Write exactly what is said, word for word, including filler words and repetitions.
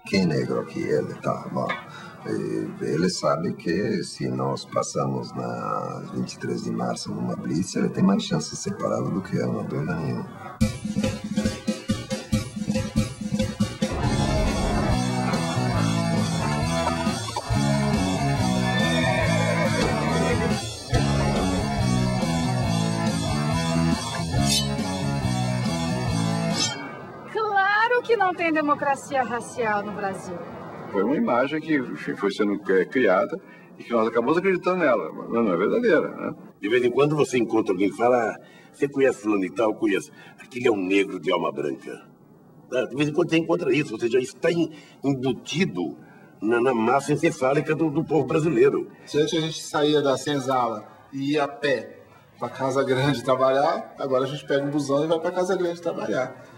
que negro que ele tá, bom. Ele sabe que se nós passamos na vinte e três de março numa blitz, ele tem mais chance de ser parado do que eu, não há dúvida nenhuma. Claro que não tem democracia racial no Brasil. Foi uma imagem que foi sendo criada e que nós acabamos acreditando nela, mas não é verdadeira, né? De vez em quando você encontra alguém que fala, ah, você conhece fulano e tal, conheço. Aquele é um negro de alma branca. De vez em quando você encontra isso, ou seja, isso está embutido na, na massa encefálica do, do povo brasileiro. Se antes a gente saía da senzala e ia a pé para Casa Grande trabalhar, agora a gente pega um busão e vai para Casa Grande trabalhar.